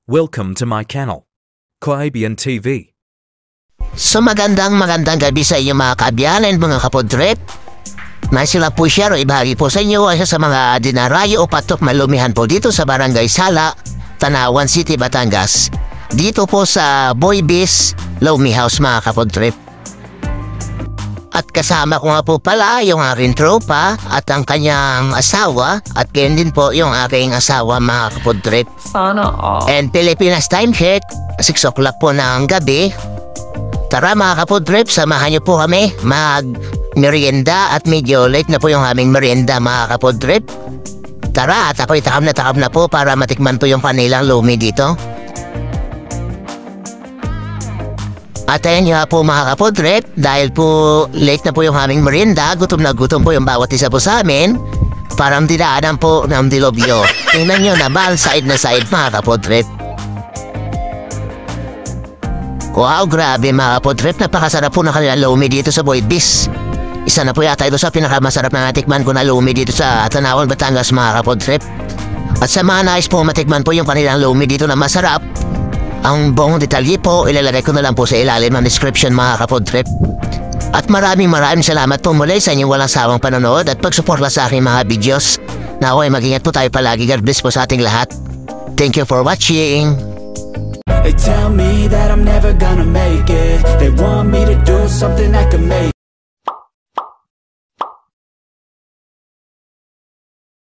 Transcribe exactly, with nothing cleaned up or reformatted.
Welcome to my channel, Kaibian T V. So magandang magandang gabi sa inyo mga kaabyan and mga kapodrep. Na sila po siya o ibahagi po sa inyo isa sa mga dinarayo o patok malumihan po dito sa Barangay Sala, Tanawan City, Batangas. Dito po sa Boy Biz Lomi House mga kapodrep. At kasama ko nga po pala yung aking tropa at ang kanyang asawa at ganyan din po yung aking asawa mga kapodrep. Sana all. And Pilipinas time check, six o'clock po ng gabi. Tara mga kapodrep, samahan niyo po kami mag-merienda at medyo late na po yung aming merienda mga kapodrep. Tara at ako'y takam na takam na po para matikman po yung kanilang lumi dito. At ayan nga po mga kapodrep, dahil po late na po yung aming merienda, gutom na gutom po yung bawat isa po sa amin. Parang dinaanan po ng dilobyo. Tingnan nyo naman, side na side mga kapodrep. Wow, grabe mga kapodrep, napakasarap po na kanilang lumi dito sa Boy Biz. Isa na po yata ito sa pinakamasarap na natikman ko na lumi dito sa Tanawan, Batangas mga kapodrep. At sa mga nais po matikman po yung kanilang lumi dito na masarap, ang buong detalye po ilalagay ko na lang po sa ilalim ng description mga kapodrep. At maraming maraming salamat po muli sa inyong walang sawang panonood at pagsuporta sa aking mga videos. Na okay, mag-ingat po tayo palagi. God bless po sa ating lahat. Thank you for watching. They tell me that I'm never gonna make it. They want me to do something that could make